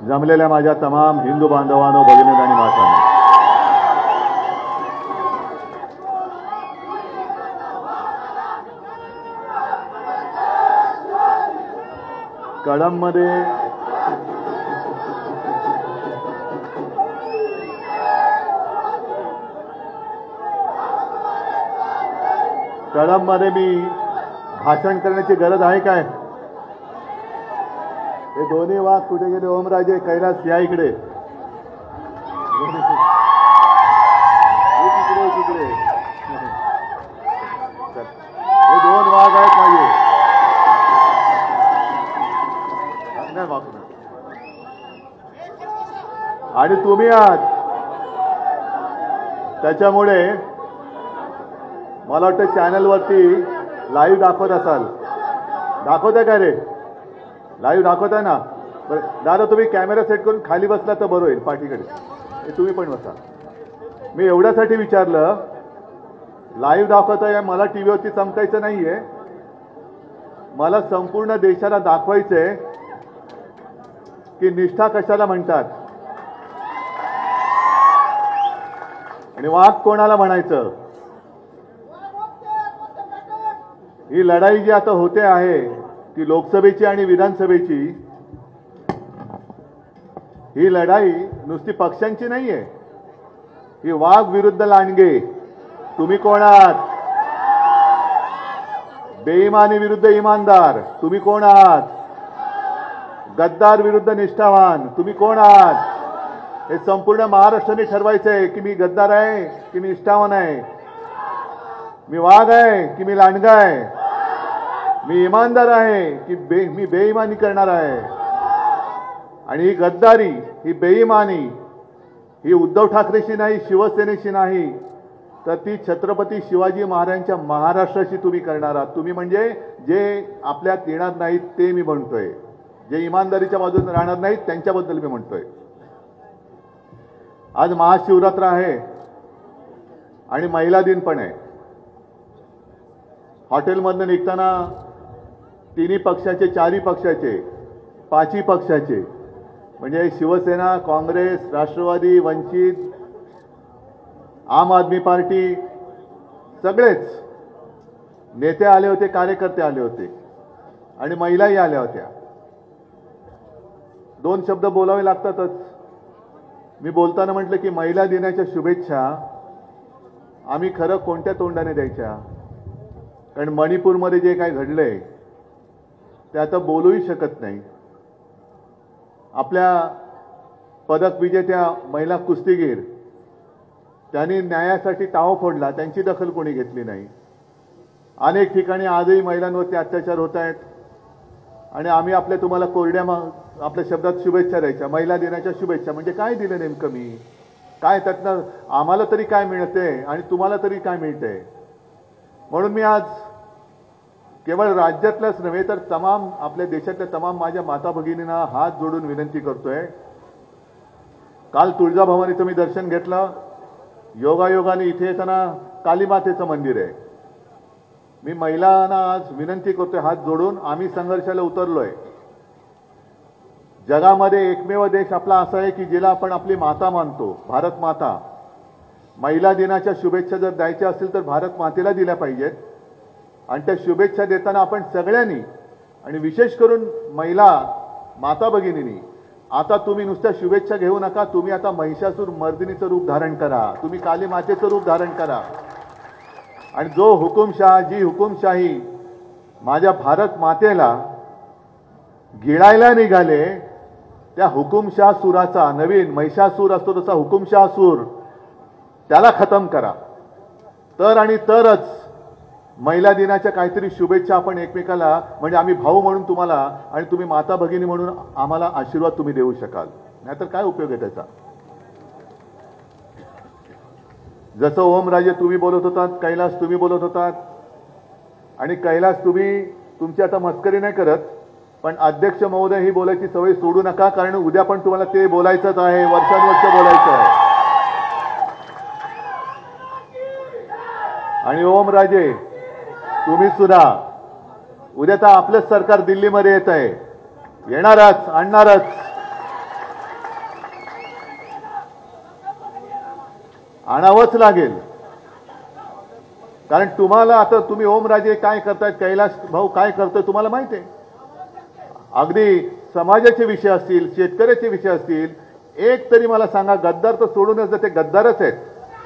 जमलेल्या माझ्या तमाम हिंदू बांधवांनो, भगिनी आणि मातांनो, कळंबमध्ये मी भाषण करण्याची गरज आहे काय? हे दोन्ही वाघ कुठे गेले? ओमराजे, कैलास या इकडे. तिकडे हे दोन वाघ आहेत माझे. आणि तुम्ही आहात. त्याच्यामुळे मला वाटतं चॅनलवरती लाईव्ह दाखवत असाल. दाखवताय का रे? लाईव्ह दाखवताय ना? बरं दादा, तुम्ही कॅमेरा सेट करून खाली बसला तर बरं होईल, पाठीकडे. तुम्ही पण बसा. मी एवढ्यासाठी विचारलं, लाईव्ह दाखवताय, मला टीव्हीवरती चमकायचं नाहीये. मला संपूर्ण देशाला दाखवायचंय की निष्ठा कशाला म्हणतात आणि वाघ कोणाला म्हणायचं. ही लढाई जी आता होते आहे ती लोकसभेची आणि विधानसभेची, ही लढाई नुसती पक्षांची नाहीये. ही वाघ विरुद्ध लांडगे. तुम्ही कोण आहात? बेईमानी विरुद्ध इमानदार. तुम्ही कोण आहात? गद्दार विरुद्ध निष्ठावान. तुम्ही कोण आहात? हे संपूर्ण महाराष्ट्राने ठरवायचंय की मी गद्दार आहे की मी निष्ठावान आहे, मी वाघ आहे की मी लांडगा आहे, मी इमानदार आहे की मी बेईमानी करणार आहे. आणि ही गद्दारी, ही बेईमानी, ही उद्धव ठाकरेशी नाही, शिवसेनेशी नाही, तर ती छत्रपती शिवाजी महाराजांच्या महाराष्ट्राशी तुम्ही करणार आहात. तुम्ही म्हणजे जे आपल्यात येणार नाहीत ते मी म्हणतोय, जे इमानदारीच्या बाजूने राहणार नाहीत त्यांच्याबद्दल मी म्हणतोय. आज महाशिवरात्र आहे आणि महिला दिन पण आहे. हॉटेलमधनं निघताना तिन्ही पक्षाचे, चारही पक्षाचे, पाचही पक्षाचे म्हणजे शिवसेना, काँग्रेस, राष्ट्रवादी, वंचित, आम आदमी पार्टी, सगळेच नेते आले होते, कार्यकर्ते आले होते आणि महिलाही आल्या होत्या. दोन शब्द बोलावे लागतातच. मी बोलताना म्हटलं की महिला दिनाच्या शुभेच्छा आम्ही खरं कोणत्या तोंडाने द्यायच्या? कारण मणिपूरमध्ये जे काय घडलंय ते आता बोलूही शकत नाही. आपल्या पदक विजेत्या महिला कुस्तीगीर, त्यांनी न्यायासाठी टाव फोडला, त्यांची दखल कोणी घेतली नाही. अनेक ठिकाणी आजही महिलांवरती अत्याचार होत आहेत आणि आम्ही आपल्या तुम्हाला कोरड्या आपल्या शब्दात शुभेच्छा द्यायच्या. महिला दिनाच्या शुभेच्छा म्हणजे काय दिलं नेमकं मी? काय त्यातनं आम्हाला तरी काय मिळते आणि तुम्हाला तरी काय मिळते? म्हणून मी आज केवळ राज्यातल्याच नव्हे तर तमाम आपल्या देशातल्या तमाम माझ्या माता भगिनींना हात जोडून विनंती करतोय. काल तुळजाभवानीचं मी दर्शन घेतलं. योगायोगाने इथे येताना कालीमातेचं मंदिर आहे. मी महिलांना आज विनंती करतोय हात जोडून, आम्ही संघर्षाला उतरलोय. जगामध्ये एकमेव देश आपला असा आहे की जिला आपण आपली माता मानतो, भारत माता. महिला दिनाच्या शुभेच्छा जर द्यायच्या असतील तर भारत मातेला दिल्या पाहिजेत. आणि त्या शुभेच्छा देताना आपण सगळ्यांनी आणि विशेष करून महिला माता भगिनींनी आता तुम्ही नुसत्या शुभेच्छा घेऊ नका. तुम्ही आता महिषासूर मर्दिनीचं रूप धारण करा, तुम्ही काली मातेचं रूप धारण करा. आणि जो हुकुमशाह, जी हुकुमशाही माझ्या भारत मातेला गिळायला निघाले, त्या हुकुमशाह सुराचा, नवीन महिषासूर असतो तसा हुकुमशाह सूर, त्याला खतम करा. तर आणि तरच महिला दिनाच्या काहीतरी शुभेच्छा आपण एकमेकाला, म्हणजे आम्ही भाऊ म्हणून तुम्हाला आणि तुम्ही माता भगिनी म्हणून आम्हाला आशीर्वाद तुम्ही देऊ शकाल. नाहीतर काय उपयोग आहे त्याचा? जसं ओमराजे तुम्ही बोलत होतात, कैलास तुम्ही बोलत होतात, आणि कैलास तुम्ही तुमची आता मस्करी नाही करत, पण अध्यक्ष महोदय ही बोलायची सवय सोडू नका, कारण उद्या पण तुम्हाला ते बोलायचंच आहे, वर्षानुवर्ष बोलायचं आहे. आणि ओमराजे तुम्ही सुद्धा उद्या तर आपलंच सरकार दिल्लीमध्ये येत आहे, येणारच, आणणारच. आणावंच लागेल. कारण तुम्हाला आता तुम्ही ओमराजे काय करतायत, कैलास भाऊ काय करतोय तुम्हाला माहिती आहे. अगदी समाजाचे विषय असतील, शेतकऱ्याचे विषय असतील, एक तरी मला सांगा, गद्दार तर सोडूनच ते गद्दारच आहेत.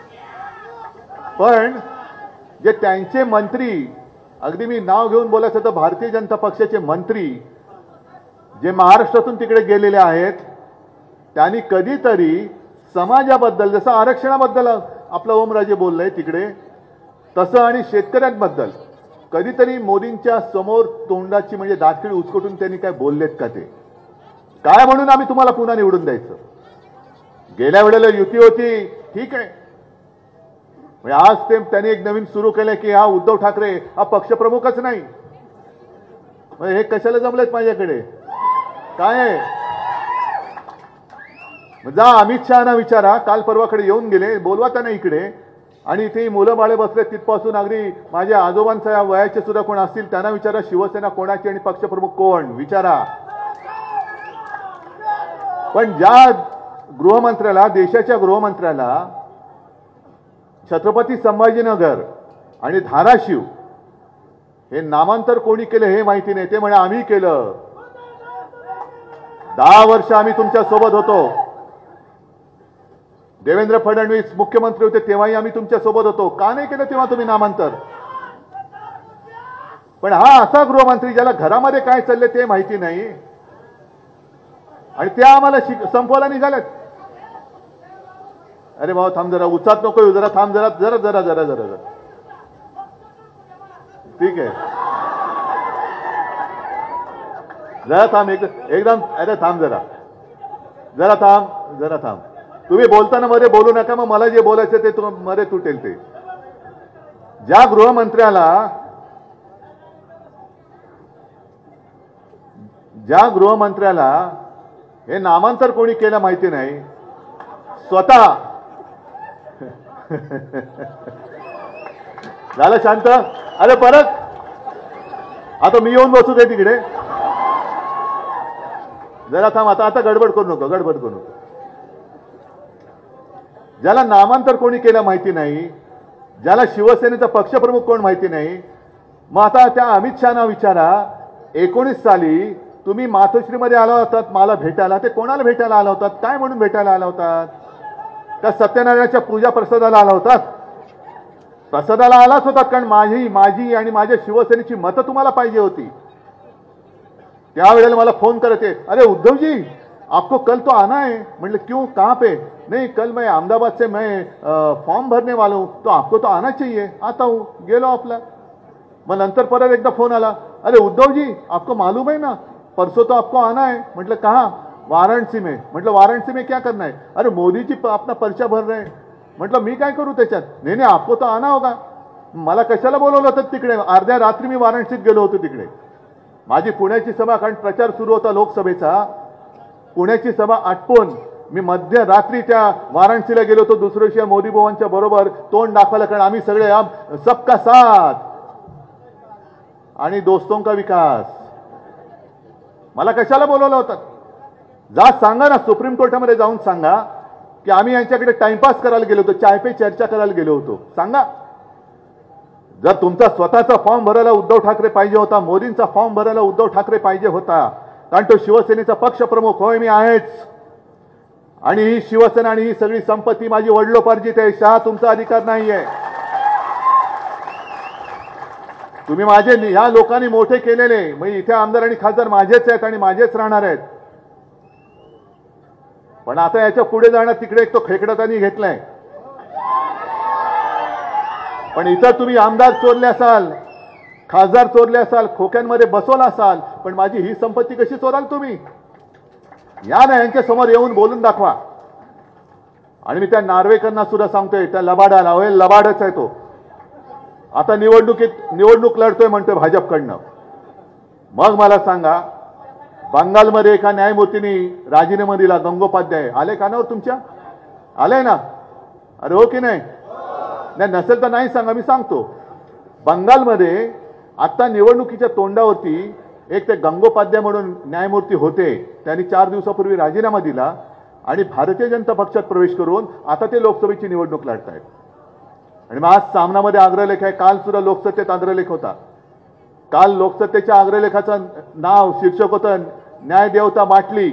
पण जे त्यांचे मंत्री, अगदी मी नाव घेऊन बोलायचं तर भारतीय जनता पक्षाचे मंत्री जे महाराष्ट्रातून तिकडे गेलेले आहेत, त्यांनी कधीतरी समाजाबद्दल, जसं आरक्षणाबद्दल आपला ओमराजे बोललाय तिकडे, तसं आणि शेतकऱ्यांबद्दल कधीतरी मोदींच्या समोर तोंडाची म्हणजे दातखिळी उचकटून त्यांनी काय बोललेत का? ते काय म्हणून आम्ही तुम्हाला पुन्हा निवडून द्यायचं? गेल्या वेळेला युती होती, ठीक आहे. आज ते त्यांनी एक नवीन सुरू केलंय की हा उद्धव ठाकरे हा पक्षप्रमुखच नाही. हे कशाला जमलेत माझ्याकडे? काय आहे? जा अमित शहाना विचारा, काल परवाकडे येऊन गेले, बोलवा त्यांना इकडे. आणि इथे मुलं बाळे बसले तिथपासून अगदी माझ्या आजोबांच्या वयाचे सुद्धा कोण असतील त्यांना विचारा, शिवसेना कोणाची आणि पक्षप्रमुख कोण, विचारा. पण ज्या गृहमंत्र्याला, देशाच्या गृहमंत्र्याला छत्रपती संभाजीनगर आणि धाराशिव हे नामांतर कोणी केलं हे माहिती नाही, ते म्हणे आम्ही केलं. 10 वर्ष आम्ही तुमच्या सोबत होतो. देवेंद्र फडणवीस मुख्यमंत्री होते तेव्हाही आम्ही तुमच्या सोबत होतो. का नाही केलं तेव्हा तुम्ही नामांतर? पण हा असा गृहमंत्री ज्याला घरामध्ये काय चालले ते माहिती नाही आणि त्या आम्हाला संपवायला निघालेत. अरे भाऊ थांब जरा, उचात नको येऊ, जरा थांब, जरा जरा जरा जरा जरा जरा ठीक आहे, जरा थांब एकदम. अरे थांब जरा, जरा थांब, जरा थांब. तुम्ही बोलताना मध्ये बोलू नका, मग मला जे बोलायचं ते मध्ये तुटेल. ते ज्या गृहमंत्र्याला हे नामांतर कोणी केलं माहिती नाही, स्वतः झालं शांत. अरे परत आता मी येऊन बसू दे तिकडे, जरा थांब. आता गडबड करू नको, गडबड करू नको. ज्याला नामांतर कोणी केलं माहिती नाही, ज्याला शिवसेनेचा पक्षप्रमुख कोण माहिती नाही, मग आता त्या अमित शहाना विचारा, 19 साली तुम्ही मातोश्रीमध्ये आला होतात मला भेटायला, ते कोणाला भेटायला आला होतात? काय म्हणून भेटायला आला होतात? त्या सत्यनारायणाच्या पूजा प्रसादाला आला होतात? प्रसादाला आलाच होतात, कारण माझी आणि माझ्या शिवसेनेची मतं तुम्हाला पाहिजे होती. त्यावेळेला मला फोन करते, अरे उद्धव जी आपको कल तो आना है. मतलब क्यों, कहाँ पे? नहीं कल मैं अहमदाबाद से मैं फॉर्म भरने वाला हूँ, तो आपको तो आना चाहिए. आता हूँ, गेलो आपला. मग नंतर परत एकदा फोन आला, अरे उद्धव जी आपको मालूम है ना परसों तो आपको आना है. म्हटलं कहाँ? वाराणसी में. म्हटलं वाराणसी में क्या करना है? अरे मोदी जी अपना पर्चा भर रहे हैं. म्हटलं मी काय करू त्याच्यात? नाही आपको तो आना होगा. मला कशाला बोलवलं होतं तिकडे? अर्ध्या रात्री मी वाराणसीत गेलो होतो तिकडे. माझी पुण्याची सभा, कारण प्रचार सुरू होता लोकसभेचा, पुण्याची सभा आटपून मी मध्यरात्री त्या वाराणसीला गेलो होतो. दुसऱ्या दिवशी मोदी भावांच्या बरोबर तोंड दाखवलं, कारण आम्ही सगळे सबका साथ आणि दोस्तों का विकास. मला कशाला बोलवलं होतं? जा सांगा ना, सुप्रीम कोर्टामध्ये जाऊन सांगा की आम्ही यांच्याकडे टाइमपास करायला गेलो होतो, चाय पे चर्चा करायला गेलो होतो. सांगा. जर तुमचा स्वतःचा फॉर्म भरायला उद्धव ठाकरे पाहिजे होता, मोदींचा फॉर्म भरायला उद्धव ठाकरे पाहिजे होता, कारण तो शिवसेनेचा पक्षप्रमुख होय, मी आहेच. आणि ही शिवसेना आणि ही सगळी संपत्ती माझी वडिलोपार्जित आहे. शहा तुमचा अधिकार नाहीये. तुम्ही माझे, ह्या लोकांनी मोठे केलेले, म्हणजे इथे आमदार आणि खासदार माझेच आहेत आणि माझेच राहणार आहेत. पण आता याच्या पुढे जाणार तिकडे एक तो खेकडा त्यांनी घेतलाय. पण इथं तुम्ही आमदार चोरले असाल, खासदार चोरले असाल, खोक्यांमध्ये बसवला असाल, पण माझी ही संपत्ती कशी चोराल तुम्ही? या ना यांच्या समोर येऊन बोलून दाखवा. आणि मी त्या नार्वेकरांना सुद्धा सांगतोय, त्या लबाडाला, होय लबाडच आहे तो. आता निवडणूक लढतोय म्हणतोय भाजपकडनं. मग मला सांगा, बंगालमध्ये एका न्यायमूर्तींनी राजीनामा दिला, गंगोपाध्याय. आले कानावर तुमच्या? आले ना? अरे हो की नाही? नाही नसेल तर नाही सांगा, मी सांगतो. बंगालमध्ये आता निवडणुकीच्या तोंडावरती एक ते गंगोपाध्याय म्हणून न्यायमूर्ती होते, त्यांनी 4 दिवसापूर्वी राजीनामा दिला आणि भारतीय जनता पक्षात प्रवेश करून आता ते लोकसभेची निवडणूक लढतायत. आणि मग आज सामनामध्ये अग्रलेख आहे, काल सुद्धा लोकसत्तेत अग्रलेख होता. काल लोकसत्तेच्या अग्रलेखाचं नाव शीर्षक होतं न्यायदेवता बाटली,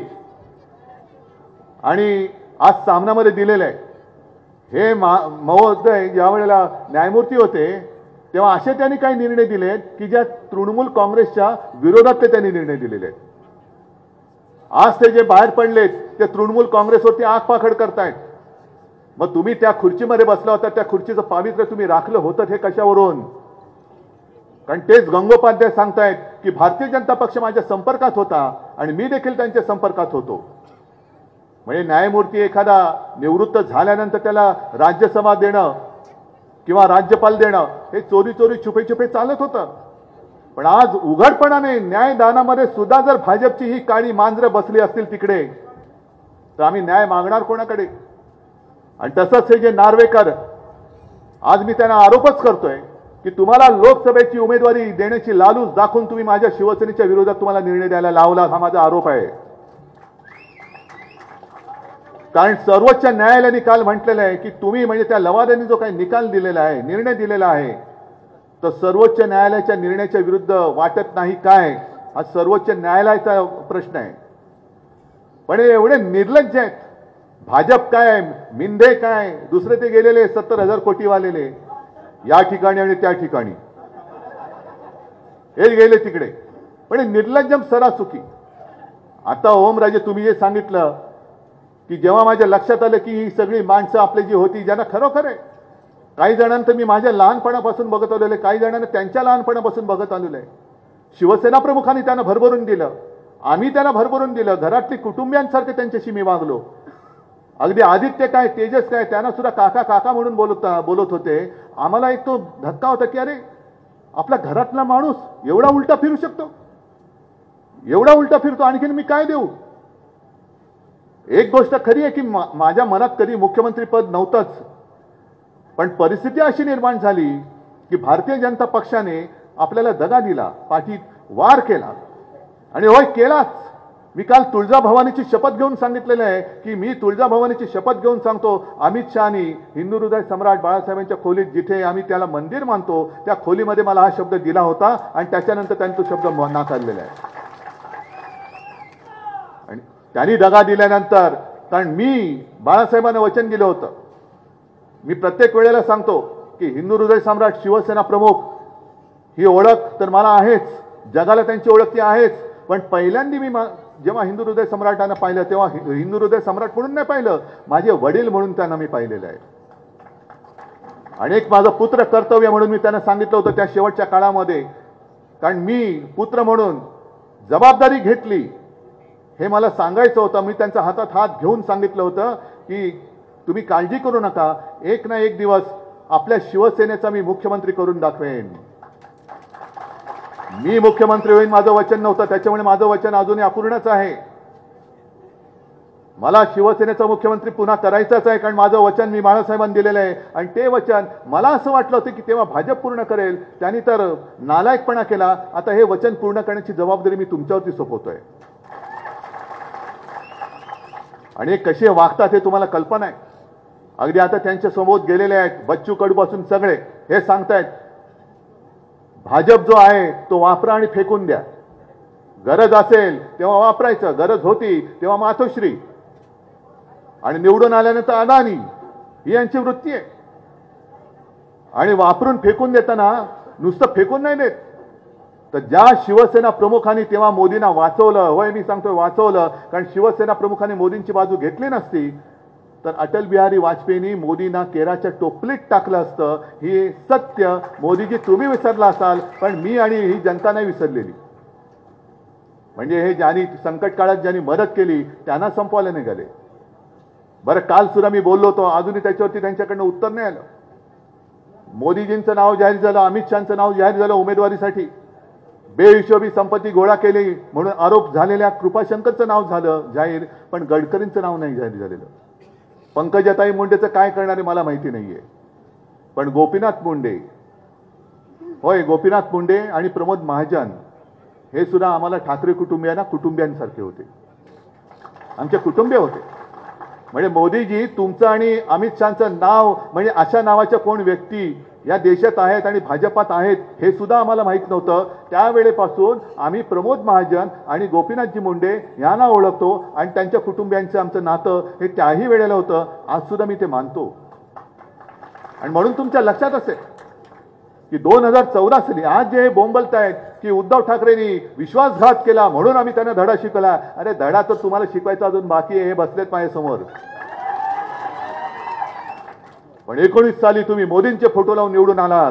आणि आज सामनामध्ये दिलेलं आहे. हे महोदय ज्या वेळेला न्यायमूर्ती होते तेव्हा असे त्यांनी काही निर्णय दिलेत की ज्या तृणमूल काँग्रेसच्या विरोधात ते त्यांनी निर्णय दिलेले आहेत. आज ते जे बाहेर पडलेत ते तृणमूल काँग्रेसवरती आगपाखड करतायत. मग तुम्ही त्या खुर्चीमध्ये बसला होता, त्या खुर्चीचं पावित्र्य तुम्ही राखलं होतं हे कशावरून? कारण तेच गंगोपाध्याय सांगतायत की भारतीय जनता पक्ष माझ्या संपर्कात होता आणि मी देखील त्यांच्या संपर्कात होतो. म्हणजे न्यायमूर्ती एखादा निवृत्त झाल्यानंतर त्याला राज्यसभा देणं किंवा राज्यपाल देणं हे चोरी चोरी छुपे छुपे चालत होतं. पण आज उघडपणाने न्यायदानामध्ये सुद्धा जर भाजपची ही काळी मांजरं बसली असतील तिकडे, तर आम्ही न्याय मागणार कोणाकडे? आणि तसंच हे जे नार्वेकर, आज मी त्यांना आरोपच करतोय की तुम्हाला लोकसभेची उमेदवारी देण्याची लालूच दाखवून तुम्ही माझ्या शिवसेनेच्या विरोधात तुम्हाला निर्णय द्यायला लावला, हा माझा आरोप आहे. कारण सर्वोच्च न्यायालयाने काल म्हटलेलं आहे की तुम्ही म्हणजे त्या लवाद्यांनी जो काही निकाल दिलेला आहे, निर्णय दिलेला आहे, तर सर्वोच्च न्यायालयाच्या निर्णयाच्या विरुद्ध वाटत नाही काय, हा सर्वोच्च न्यायालयाचा प्रश्न आहे. पण हे एवढे निर्लज्ज आहेत. भाजप काय, मिंदे काय, दुसरे ते गेलेले 70,000 कोटीवालेले या ठिकाणी आणि त्या ठिकाणी, हे गेले तिकडे. पण निर्लज्जम सरासुकी. आता ओमराजे तुम्ही जे सांगितलं की जेव्हा माझ्या लक्षात आलं की ही सगळी माणसं आपली जी होती ज्यांना खरोखर आहे, काही जणांना मी माझ्या लहानपणापासून बघत आलेलं आहे, काही जणांना त्यांच्या लहानपणापासून बघत आलेलं आहे. शिवसेना प्रमुखांनी त्यांना भरभरून दिलं, आम्ही त्यांना भरभरून दिलं, घरातली कुटुंबियांसारखे त्यांच्याशी मी वागलो. अगदी आदित्य काय, तेजस काय, त्यांना सुद्धा काका काका म्हणून बोलत होते. आम्हाला एक तो धक्का होता की अरे आपला घरातला माणूस एवढा उलटा फिरू शकतो, एवढा उलटा फिरतो, आणखीन मी काय देऊ? एक गोष्ट खरी आहे की माझ्या मनात कधी मुख्यमंत्री पद नव्हतंच, पण परिस्थिती अशी निर्माण झाली की भारतीय जनता पक्षाने आपल्याला दगा दिला, पाठीत वार केला. आणि होय केलाच. मी काल तुळजाभवानीची शपथ घेऊन सांगितलेलं आहे की मी तुळजाभवानीची शपथ घेऊन सांगतो, अमित शहानी हिंदू हृदय सम्राट बाळासाहेबांच्या खोलीत जिथे आम्ही त्याला मंदिर मानतो त्या खोलीमध्ये मला हा शब्द दिला होता आणि त्याच्यानंतर त्यांनी तो शब्द नाकारलेला आहे. आणि त्यांनी दगा दिल्यानंतर, कारण मी बाळासाहेबांना वचन दिलं होतं, मी प्रत्येक वेळेला सांगतो की हिंदू हृदय सम्राट शिवसेना प्रमुख ही ओळख तर मला आहेच, जगाला त्यांची ओळख ती आहेच. पण पहिल्यांदा मी जेव्हा हिंदू हृदय सम्राटांना पाहिलं तेव्हा हिंदू हृदय सम्राट म्हणून नाही पाहिलं, माझे वडील म्हणून त्यांना मी पाहिलेलं आहे. आणि एक माझं पुत्र कर्तव्य म्हणून मी त्यांना सांगितलं होतं त्या शेवटच्या काळामध्ये. कारण मी पुत्र म्हणून जबाबदारी घेतली हे मला सांगायचं होतं. मी त्यांच्या हातात हात घेऊन सांगितलं होतं की तुम्ही काळजी करू नका, एक ना एक दिवस आपल्या शिवसेनेचा मी मुख्यमंत्री करून दाखवेन. मी मुख्यमंत्री होईन माझं वचन नव्हतं, त्याच्यामुळे माझं वचन अजूनही अपूर्णच आहे. मला शिवसेनेचा मुख्यमंत्री पुन्हा करायचंच आहे, कारण माझं वचन मी बाळासाहेबांनी दिलेलं आहे. आणि ते वचन मला असं वाटलं होतं की तेव्हा भाजप पूर्ण करेल, त्यांनी तर नालायकपणा केला. आता हे वचन पूर्ण करण्याची जबाबदारी मी तुमच्यावरती सोपवतोय. आणि हे कसे वागतात हे तुम्हाला कल्पना आहे. अगदी आता त्यांच्या समोर गेलेले आहेत बच्चू कडूपासून सगळे हे सांगतायत भाजप जो आहे तो वापरा आणि फेकून द्या, गरज असेल तेव्हा वापरायचं, गरज होती तेव्हा मातोश्री, आणि निवडून आल्यानंतर अदानी, ही यांची वृत्ती आहे. आणि वापरून फेकून देताना नुसतं फेकून नाही देत, तर ज्या शिवसेना प्रमुखांनी तेव्हा मोदींना वाचवलं, होय मी सांगतोय वाचवलं, कारण शिवसेना प्रमुखांनी मोदींची बाजू घेतली नसती तर अटल बिहारी वाजपेयींनी मोदींना केराच्या टोपलीत टाकलं असतं. हे सत्य मोदीजी तुम्ही विसरला असाल, पण मी आणि ही जनता नाही विसरलेली. म्हणजे हे ज्यांनी संकट काळात ज्यांनी मदत केली त्यांना संपवायला निघाले. बरं काल सुद्धा मी बोललो होतो, अजूनही त्याच्यावरती त्यांच्याकडनं उत्तर नाही आलं. मोदीजींचं नाव जाहीर झालं, अमित शहाचं नाव जाहीर झालं उमेदवारीसाठी, बेहिशोबी संपत्ती गोळा केली म्हणून आरोप झालेल्या कृपाशंकरचं नाव झालं जाहीर, पण गडकरींचं नाव नाही जाहीर झालेलं. पंकजाताई मुंडेचं काय करणार आहे मला माहिती नाहीये, पण गोपीनाथ मुंडे, होय गोपीनाथ मुंडे आणि प्रमोद महाजन हे सुद्धा आम्हाला ठाकरे कुटुंबियांसारखे होते, आमचे कुटुंबीय होते. म्हणजे मोदीजी तुमचं आणि अमित शहाचं नाव म्हणजे अशा नावाच्या कोण व्यक्ती या देशात आहेत आणि भाजपात आहेत हे सुद्धा आम्हाला माहित नव्हतं. त्यावेळेपासून आम्ही प्रमोद महाजन आणि गोपीनाथजी मुंडे यांना ओळखतो आणि त्यांच्या कुटुंबियांचं आमचं नातं हे त्याही वेळेला होतं. आज सुद्धा मी ते मानतो. आणि म्हणून तुमच्या लक्षात असेल की 2014 साली आज जे बोंबलत आहेत की उद्धव ठाकरेंनी विश्वासघात केला म्हणून आम्ही त्यांना धडा शिकवला. अरे धडा तर तुम्हाला शिकवायचा अजून बाकी आहे. हे बसलेत माझ्यासमोर. पण 19 साली तुम्ही मोदींचे फोटो लावून निवडून आलात.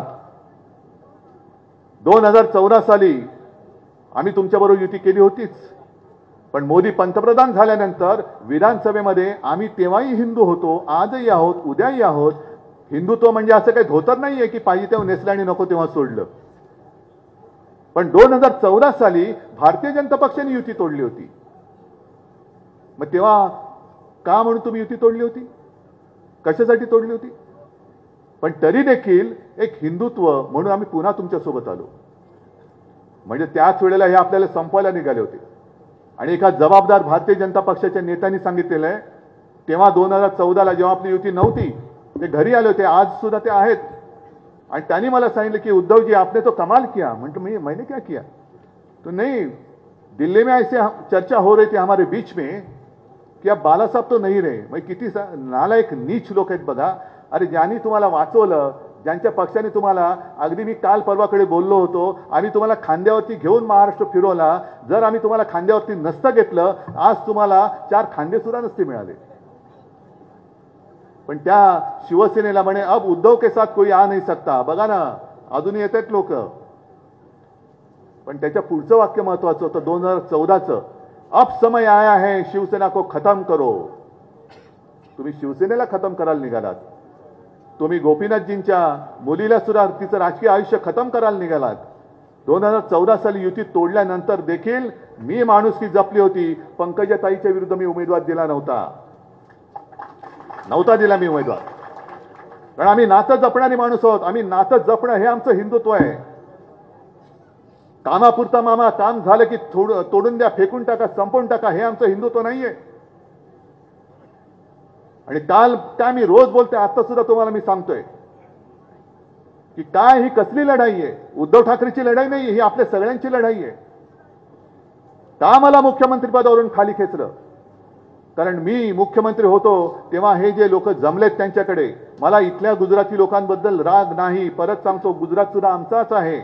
2014 साली आम्ही तुमच्याबरोबर युती केली होतीच. पण मोदी पंतप्रधान झाल्यानंतर विधानसभेमध्ये आम्ही तेव्हाही हिंदू होतो, आजही आहोत, उद्याही आहोत. हिंदुत्व म्हणजे असं काही धोतर नाहीये की पाहिजे तेव्हा नेसलं आणि नको तेव्हा सोडलं. पण 2014 साली भारतीय जनता पक्षाने युती तोडली होती. मग तेव्हा का म्हणून तुम्ही युती तोडली होती? कशासाठी तोडली होती? पण तरी देखील एक हिंदुत्व म्हणून आम्ही पुन्हा तुमच्या सोबत आलो. म्हणजे त्याच वेळेला हे आपल्याला संपवायला निघाले होते. आणि एका जबाबदार भारतीय जनता पक्षाच्या नेत्यांनी सांगितलेलं आहे तेव्हा 2014ला जेव्हा आपली युती नव्हती ते घरी आले होते, आज सुद्धा ते आहेत. आणि त्यांनी मला सांगितलं की उद्धव जी आपने तो कमाल किया. म्हणतो मैंने क्या किया? तो नहीं, दिल्ली में ऐसे चर्चा हो रही थी हमारे बीच में की अब बाला साहब तो नहीं रहे. मग किती नालायक नीच लोक आहेत बघा. अरे ज्यांनी तुम्हाला वाचवलं, ज्यांच्या पक्षाने तुम्हाला, अगदी मी काल परवाकडे बोललो होतो, आम्ही तुम्हाला खांद्यावरती घेऊन महाराष्ट्र फिरवला. जर आम्ही तुम्हाला खांद्यावरती नसतं घेतलं आज तुम्हाला 4 खांदे सुद्धा नसते मिळाले. पण त्या शिवसेनेला म्हणे अब उद्धव के साथ कोई आ नहीं सकता. बघा ना अजूनही येत आहेत लोक. पण त्याच्या पुढचं वाक्य महत्वाचं होतं 2014चं, अब समय आया है शिवसेना को खत्म करो. तुम्ही शिवसेनेला खत्म करायला निघालात. तुम्ही गोपीनाथजींच्या मुलीला सुद्धा तिचं राजकीय आयुष्य खत्म करायला निघालात. 2014 साली युती तोडल्यानंतर देखील मी माणुसकी जपली होती. पंकजाताईच्या विरुद्ध मी उमेदवार दिला नव्हता मी उमेदवार. कारण आम्ही नातं जपणारी माणूस आहोत. आम्ही नातं जपणं हे आमचं हिंदुत्व आहे. कामापुरता मामा, काम झालं की तोडून द्या, फेकून टाका, संपवून टाका, हे आमचं हिंदुत्व नाहीये. आणि काल काय मी रोज बोलतोय, आता सुद्धा तुम्हाला मी सांगतोय की काय ही कसली लढाई आहे. उद्धव ठाकरेची लढाई नाही, ही आपल्या सगळ्यांची लढाई आहे. का मला मुख्यमंत्री पदावरून खाली खेचलं? कारण मी मुख्यमंत्री होतो तेव्हा हे जे लोक जमलेत त्यांच्याकडे, मला इथल्या गुजराती लोकांबद्दल राग नाही. परत सांगतो, गुजरात सुद्धा आमचाच आहे.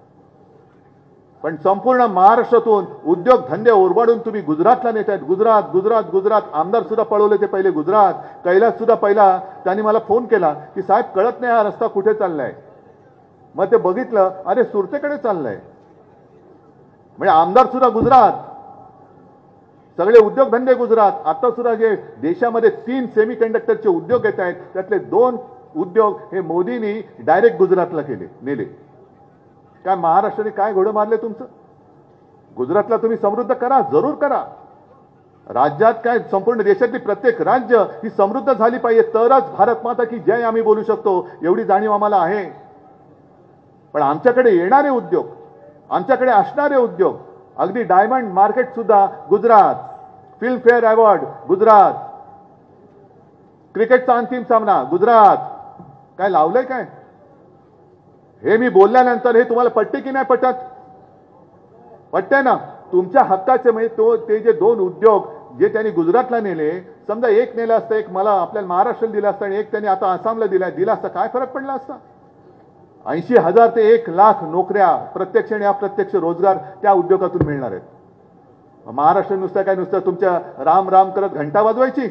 पण संपूर्ण महाराष्ट्रातून उद्योग धंदे ओरबाडून तुम्ही गुजरातला नेत आहेत. गुजरात गुजरात गुजरात. आमदार सुद्धा पळवले ते पहिले गुजरात. कैलास सुद्धा पहिला त्यांनी मला फोन केला की साहेब कळत नाही हा रस्ता कुठे चाललाय. मग ते बघितलं, अरे सुरतेकडे चाललाय. म्हणजे आमदार सुद्धा गुजरात, सगळे उद्योगधंदे गुजरात. आता सुद्धा जे देशामध्ये 3 सेमीकंडक्टरचे उद्योग येत आहेत त्यातले 2 उद्योग हे मोदींनी डायरेक्ट गुजरातला नेले. काय महाराष्ट्राने काय घोडं मारले तुमचं? गुजरातला तुम्ही समृद्ध करा, जरूर करा. राज्यात काय संपूर्ण देशातली प्रत्येक राज्य ही समृद्ध झाली पाहिजे तरच भारत माता की जय आम्ही बोलू शकतो, एवढी जाणीव आम्हाला आहे. पण आमच्याकडे येणारे उद्योग, आमच्याकडे असणारे उद्योग, अगदी डायमंड मार्केट सुद्धा गुजरात, फिल्मफेअर अवॉर्ड गुजरात, क्रिकेटचा अंतिम सामना गुजरात. काय लावलंय काय? हे मी बोलल्यानंतर हे तुम्हाला पटते की नाही पटत? पटते ना? तुमच्या हक्काचे म्हणजे ते जे 2 उद्योग जे त्यांनी गुजरातला नेले, समजा एक नेला असता, एक मला आपल्याला महाराष्ट्राला दिला असता आणि एक त्यांनी आता आसामला दिला असता, काय फरक पडला असता? 80,000 ते 1,00,000 नोकऱ्या, प्रत्यक्ष आणि अप्रत्यक्ष रोजगार त्या उद्योगातून मिळणार आहेत. महाराष्ट्र नुसतं तुमच्या राम राम करत घंटा वाजवायची?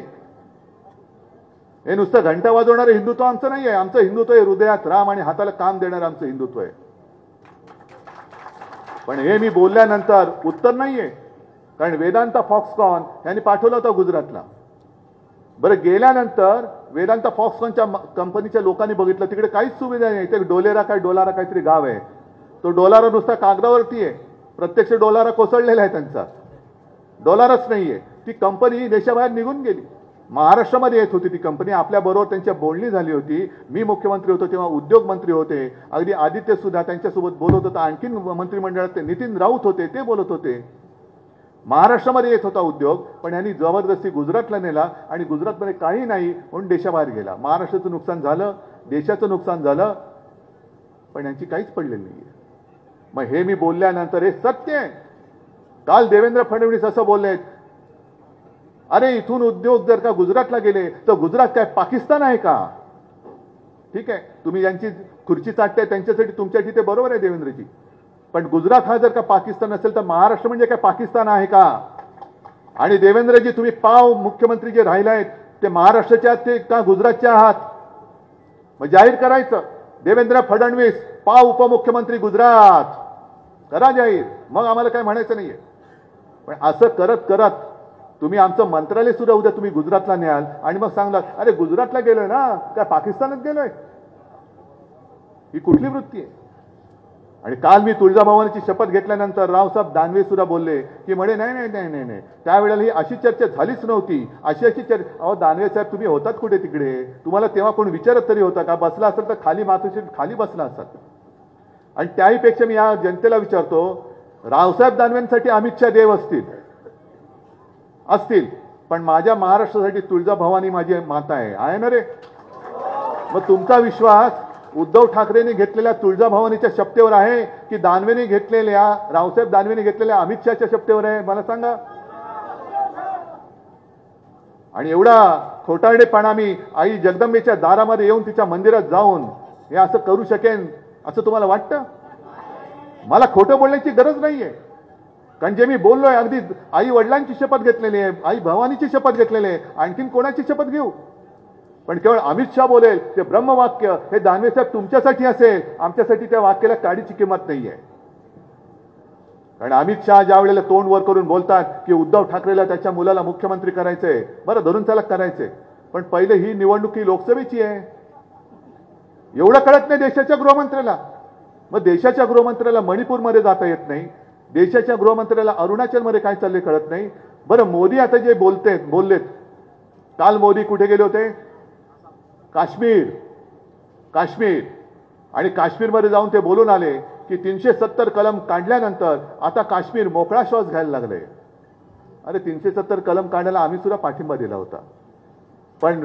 हे नुसतं घंटा वाजवणारं हिंदुत्व आमचं नाही आहे. आमचं हिंदुत्व आहे हृदयात राम आणि हाताला काम देणारं आमचं हिंदुत्व आहे. पण हे मी बोलल्यानंतर उत्तर नाहीये. कारण वेदांता फॉक्सकॉन यांनी पाठवलं होतं गुजरातला. बरं, गेल्यानंतर वेदांता फॉक्सकॉनच्या कंपनीच्या लोकांनी बघितलं तिकडे काहीच सुविधा नाही. ते डोलारा काहीतरी गाव आहे. तो डोलारा नुसता कागदावरती आहे, प्रत्यक्ष डोलारा कोसळलेला आहे त्यांचा. डॉलरच नाहीये. ती कंपनी देशाबाहेर निघून गेली. महाराष्ट्रामध्ये येत होती ती कंपनी. आपल्याबरोबर त्यांच्या बोलणी झाली होती. मी मुख्यमंत्री होतो तेव्हा उद्योग मंत्री होते. अगदी आदित्य सुद्धा त्यांच्यासोबत बोलत होता. आणखीन मंत्रिमंडळात नितीन राऊत होते, ते बोलत होते. महाराष्ट्रामध्ये येत होता उद्योग, पण यांनी जबरदस्ती गुजरातला नेला आणि गुजरातमध्ये काही नाही म्हणून देशाबाहेर गेला. महाराष्ट्राचं नुकसान झालं, देशाचं नुकसान झालं, पण यांची काहीच पडलेली नाहीये. मग हे मी बोलल्यानंतर हे सत्य आहे. काल देवेंद्र फडणवीस असं बोलले, अरे इथून उद्योग जर का गुजरातला गेले तर गुजरात काय पाकिस्तान आहे का? ठीक आहे, तुम्ही ज्यांची खुर्ची चाटते त्यांच्यासाठी तुमच्या तिथे बरोबर आहे देवेंद्रजी, पण गुजरात हा जर का पाकिस्तान असेल तर महाराष्ट्र म्हणजे काय पाकिस्तान आहे का? आणि देवेंद्रजी तुम्ही पाव मुख्यमंत्री जे राहिले आहेत ते महाराष्ट्राचे आहात ते का गुजरातचे आहात? मग जाहीर करायचं, देवेंद्र फडणवीस पाव उपमुख्यमंत्री गुजरात करा जाहीर, मग आम्हाला काय म्हणायचं नाहीये. पण असं करत करत तुम्ही आमचं मंत्रालय सुद्धा उद्या तुम्ही गुजरातला न्याल आणि मग सांगलात अरे गुजरातला गेलोय ना, काय पाकिस्तानात गेलोय? ही कुठली वृत्ती आहे? आणि काल मी तुळजाभवानीची शपथ घेतल्यानंतर रावसाहेब दानवे सुद्धा बोलले की म्हणे नाही नाही नाही नाही नाही, त्यावेळेला ही अशी चर्चा झालीच नव्हती, अशी चर्चा. अहो दानवे साहेब तुम्ही होतात कुठे तिकडे? तुम्हाला तेव्हा कोण विचारत तरी होता का? बसला असेल तर खाली मातोश्री खाली बसला असतात. आणि त्याहीपेक्षा मी या जनतेला विचारतो, रावसाहेब दानवेंसाठी अमित शहा देव असतील, पण माझ्या महाराष्ट्रासाठी तुळजाभवानी माझी माता आहे ना रे? मग तुमचा विश्वास उद्धव ठाकरेंनी घेतलेल्या तुळजाभवानीच्या शपथेवर आहे की दानवेने घेतलेल्या रावसाहेब दानवेने घेतलेल्या अमित शहाच्या शपथेवर आहे? मला सांगा. आणि एवढा खोटारडेपणा मी आई जगदंबेच्या दारामध्ये येऊन तिच्या मंदिरात जाऊन हे असं करू शकेन असं तुम्हाला वाटतं? मला खोटं बोलण्याची गरज नाहीये, कारण जे मी बोललोय अगदी आई वडिलांची शपथ घेतलेली आहे, आई भवानीची शपथ घेतलेली आहे, आणखीन कोणाची शपथ घेऊ? पण केवळ अमित शहा बोलेल ते ब्रह्मवाक्य हे दानवे साहेब तुमच्यासाठी असेल, आमच्यासाठी त्या वाक्याला काडीची किंमत नाहीये. कारण अमित शहा ज्या वेळेला तोंड वर करून बोलतात की उद्धव ठाकरेला त्याच्या मुलाला मुख्यमंत्री करायचंय, बरं धरून चालक करायचंय, पण पहिले ही निवडणूक ही लोकसभेची आहे, एवढं कळत नाही देशाच्या गृहमंत्र्याला. मग देशाच्या गृहमंत्र्याला मणिपूरमध्ये जाता येत नाही, देशाच्या गृहमंत्र्याला अरुणाचलमध्ये काय चालले कळत नाही. बरं मोदी आता जे बोललेत, काल मोदी कुठे गेले होते? काश्मीर. आणि काश्मीरमध्ये जाऊन ते बोलून आले की 370 कलम काढल्यानंतर आता काश्मीर मोकळा श्वास घ्यायला लागले. अरे 370 कलम काढायला आम्ही सुद्धा पाठिंबा दिला होता, पण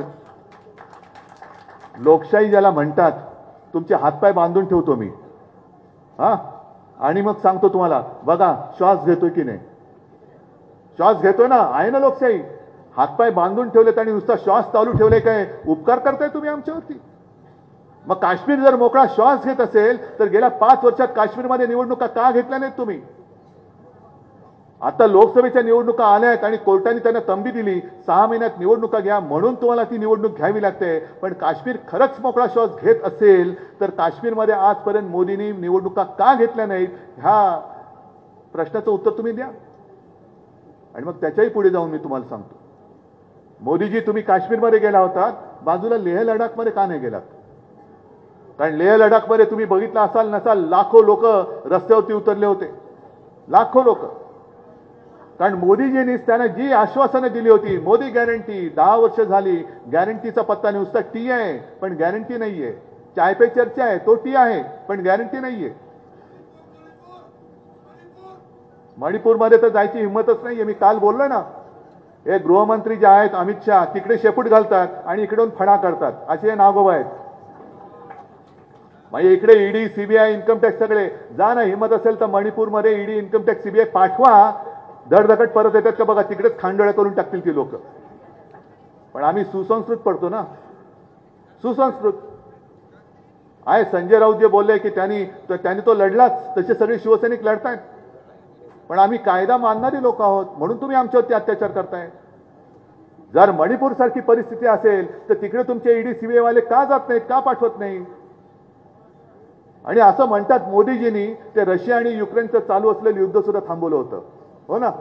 लोकशाही ज्याला म्हणतात, तुमचे हातपाय बांधून ठेवतो मी आणि मग सांगतो तुम्हाला बघा श्वास घेतोय की नाही. श्वास घेतोय ना, आहे ना लोकशाही. हातपाय बांधून ठेवलेत आणि नुसता श्वास चालू ठेवले, काय उपकार करताय तुम्ही आमच्यावरती? मग काश्मीर जर मोकळा श्वास घेत असेल तर गेल्या 5 वर्षात काश्मीरमध्ये निवडणुका का घेतल्या नाहीत तुम्ही? आता लोकसभेच्या निवडणुका आल्या आहेत आणि कोर्टाने त्यांना तंबी दिली 6 महिन्यात निवडणुका घ्या म्हणून तुम्हाला ती निवडणूक घ्यावी लागते. पण काश्मीर खरंच मोकळा श्वास घेत असेल तर काश्मीरमध्ये आजपर्यंत मोदींनी निवडणुका का घेतल्या नाहीत ह्या प्रश्नाचं उत्तर तुम्ही द्या. आणि मग त्याच्याही पुढे जाऊन मी तुम्हाला सांगतो, मोदीजी तुम्ही काश्मीरमध्ये गेला होतात, बाजूला लेह लडाखमध्ये का नाही गेलात? कारण लेह लडाखमध्ये तुम्ही बघितलं असाल नसाल, लाखो लोक रस्त्यावरती उतरले होते, लाखो लोक. कारण मोदीजींनी त्यांना जी आश्वासनं दिली होती, मोदी गॅरंटी 10 वर्ष झाली, गॅरंटीचा पत्ता नुसता टी आहे पण गॅरंटी नाहीये. चाय पे चर्चा आहे, तो टी आहे पण गॅरंटी नाहीये. मणिपूरमध्ये तर जायची हिंमतच नाहीये. मी काल बोललो ना, हे गृहमंत्री जे आहेत अमित शहा तिकडे शेपूट घालतात आणि इकडून फणा करतात, असे नागोबा आहेत. म्हणजे इकडे ईडी सीबीआय इन्कम टॅक्स सगळे जा ना, हिंमत असेल तर मणिपूरमध्ये ईडी इन्कम टॅक्स सीबीआय पाठवा, धडधकट परत येतात का बघा, तिकडेच खांडोळ्या करून टाकतील ती लोक. पण आम्ही सुसंस्कृत पडतो ना, सुसंस्कृत आहे. संजय राऊत जे बोलले की त्यांनी तो लढलाच, तसे सगळे शिवसैनिक लढतायत, पण आम्ही कायदा मानणारी लोक आहोत म्हणून तुम्ही आमच्यावरती अत्याचार करताय. जर मणिपूर सारखी परिस्थिती असेल तर तिकडे तुमचे ईडी सीबीआय वाले का जात नाहीत, का पाठवत नाही? आणि असं म्हणतात मोदीजींनी ते रशिया आणि युक्रेनचं चालू असलेलं युद्ध सुद्धा थांबवलं होतं, हो ना?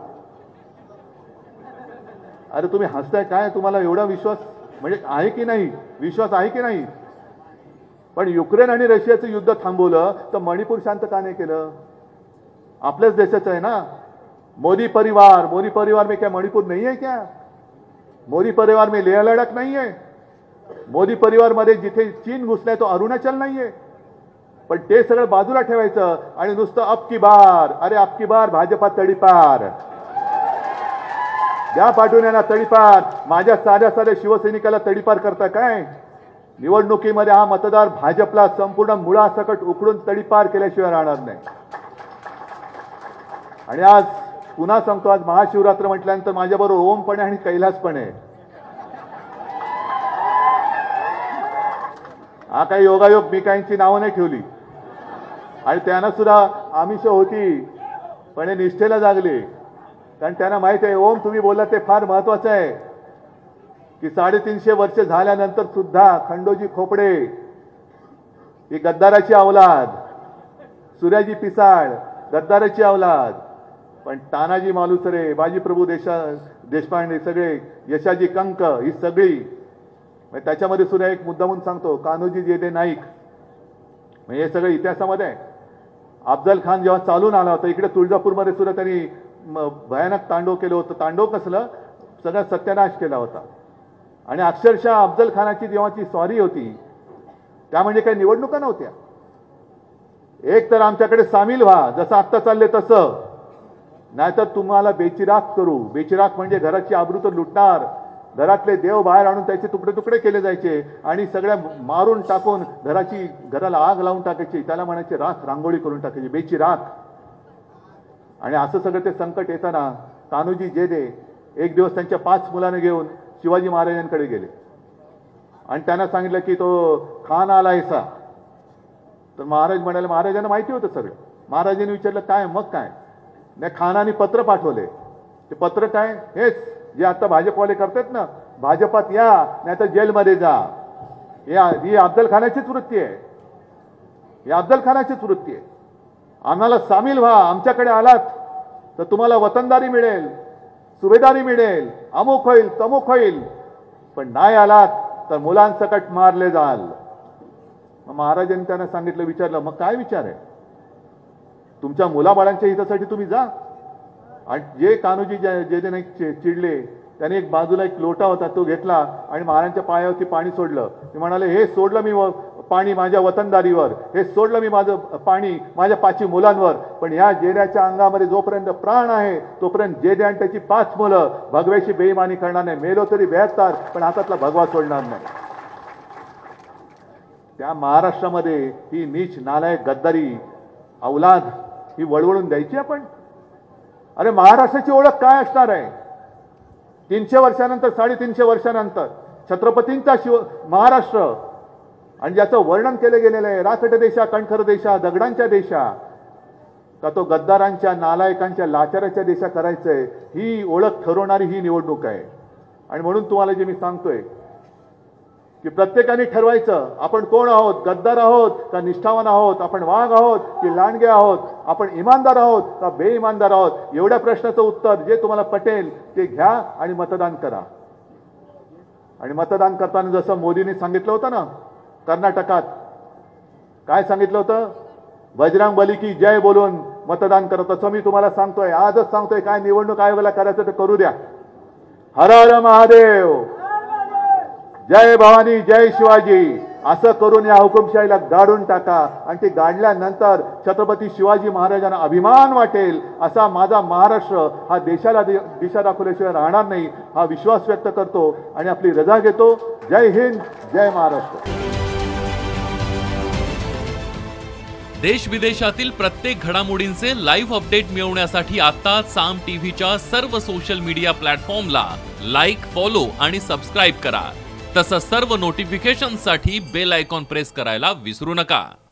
अरे तुम्ही हसताय काय? तुम्हाला एवढा विश्वास म्हणजे आहे की नाही? विश्वास आहे की नाही? पण युक्रेन आणि रशियाचं युद्ध थांबवलं तर मणिपूर शांत का नाही केलं? आपल्याच देशाचं आहे ना. मोदी परिवार में क्या मणिपुर नहीं है क्या? मोदी परिवार में लेह लडाख नहीं है? मोदी परिवार मध्ये जिथे चीन घुसलाय तो अरुणाचल नाहीये. पण ते सगळं बाजूला ठेवायचं आणि नुसतं अब की बार, अरे अब की बार भाजपा तडीपार. द्या पाठवून यांना तडीपार. माझ्या साध्या साध्या शिवसैनिकाला तडीपार करता काय? निवडणुकीमध्ये हा मतदार भाजपला संपूर्ण मुळासकट उखडून तडीपार केल्याशिवाय राहणार नाही. आणि आज पुन्हा सांगतो, आज महाशिवरात्र म्हटल्यानंतर माझ्याबरोबर ओम पण आहे आणि कैलास पण आहे. हा काही योगायोग मी काहींची नावं नाही ठेवली आणि त्यांना सुद्धा आमिष होती, पण हे निष्ठेला जागले. कारण त्यांना माहित आहे ओम तुम्ही बोललात ते फार महत्वाचं आहे की 350 वर्ष झाल्यानंतर सुद्धा खंडोजी खोपडे ही गद्दाराची अवलाद, सूर्याजी पिसाळ गद्दाराची अवलाद, पण तानाजी मालुसरे, बाजीप्रभू देशपांडे, सगळे यशाजी कंक ही सगळी, त्याच्यामध्ये सुद्धा एक मुद्दा म्हणून सांगतो, कान्होजी जेदे नाईक, म्हणजे हे सगळं इतिहासामध्ये आहे. अफजल खान जेव्हा चालून आला होता इकडे तुळजापूरमध्ये सुद्धा त्यांनी भयानक तांडव केलं होतं. तांडव कसलं, सगळा सत्यानाश केला होता. आणि अक्षरशः अफजल खानाची जेव्हाची स्वारी होती त्या म्हणजे काही निवडणुका नव्हत्या. एक तर आमच्याकडे सामील व्हा जसं आत्ता चालले तसं, नाहीतर तुम्हाला बेचिराग करू. बेचिराग म्हणजे घराची आबरू तर लुटणार, घरातले देव बाहेर आणून त्याचे तुकडे तुकडे केले जायचे आणि सगळ्या मारून टाकून घराला आग लावून टाकायची, त्याला म्हणायचे राख रांगोळी करून टाकायची, बेचिराग. आणि असं सगळं ते संकट येताना कान्होजी जेदे एक दिवस त्यांच्या 5 मुलांना घेऊन शिवाजी महाराजांकडे गेले आणि त्यांना सांगितलं की तो खान आलायसा. तर महाराज म्हणाले, महाराजांना माहिती होतं सगळं. महाराजांनी विचारलं काय? मग काय? नाही, खानाने पत्र पाठवले. ते पत्र काय? हेच जे आता भाजपवाले करतात ना, भाजपात या नाही तर जेलमध्ये जा. ही अफजल खानाचीच वृत्ती आहे, ही अफजल खानाचीच वृत्ती आहे. आम्हाला सामील व्हा, आमच्याकडे आलात तर तुम्हाला वतनदारी मिळेल, सुभेदारी मिळेल, अमुक होईल तमुक होईल, पण नाही आलात तर मुलांसकट मारले जाल. मग महाराजांनी त्यांना सांगितलं, विचारलं मग काय विचार आहे? तुमच्या मुलाबाळांच्या हितासाठी तुम्ही जा. आणि जे कान्होजी जेदे नाईक चिडले, त्याने एक बाजूला एक लोटा होता तो घेतला आणि महाराजांच्या पायावरती पाणी सोडलं. ते म्हणाले, हे सोडलं मी पाणी माझ्या वतनदारीवर, हे सोडलं मी माझं पाणी माझ्या 5 मुलांवर, पण ह्या जेद्याच्या अंगामध्ये जोपर्यंत प्राण आहे तोपर्यंत जेदे आणि त्याची 5 मुलं भगव्याची बेईमानी करणार नाही. मेलो तरी 72, पण हातातला भगवा सोडणार नाही. त्या महाराष्ट्रामध्ये ही नीच नालायक गद्दारी अवलाद ही वळवळून द्यायची आपण? अरे महाराष्ट्राची ओळख काय असणार आहे? 300 वर्षानंतर 350 वर्षानंतर छत्रपतींचा महाराष्ट्र, आणि ज्याचं वर्णन केलं गेलेलं आहे राखट देशा, कणखर देशा, दगडांच्या देशा, का तो गद्दारांच्या नालायकांच्या लाचाराच्या देशा करायचंय, ही ओळख ठरवणारी ही निवडणूक आहे. आणि म्हणून तुम्हाला जे मी सांगतोय की प्रत्येकाने ठरवायचं आपण कोण आहोत, गद्दार आहोत का निष्ठावान आहोत, आपण वाघ आहोत की लांडगे आहोत, आपण इमानदार आहोत का बेईमानदार आहोत. एवढ्या प्रश्नाचं उत्तर जे तुम्हाला पटेल ते घ्या आणि मतदान करा. आणि मतदान करताना जसं मोदींनी सांगितलं होतं ना कर्नाटकात, काय सांगितलं होतं? बजरंगबली की जय बोलून मतदान करत. तसं मी तुम्हाला सांगतोय, आजच सांगतोय, काय निवडणूक आयोगाला करायचं ते करू द्या. हर हर महादेव, जय भवानी, जय शिवाजी असं करून या हुकुमशाहीला गाडून टाका. आणि ते गाडल्यानंतर छत्रपती शिवाजी महाराजांना अभिमान वाटेल असा माझा महाराष्ट्र हा देशाला दिशा दाखवल्याशिवाय राहणार नाही, हा विश्वास व्यक्त करतो आणि आपली रजा घेतो. जय हिंद, जय महाराष्ट्र. देश विदेशातील प्रत्येक घडामोडींचे लाईव्ह अपडेट मिळवण्यासाठी आता साम टीव्हीच्या सर्व सोशल मीडिया प्लॅटफॉर्मला लाईक, फॉलो आणि सबस्क्राईब करा. तसंच सर्व नोटिफिकेशनसाठी बेल आयकॉन प्रेस करायला विसरू नका.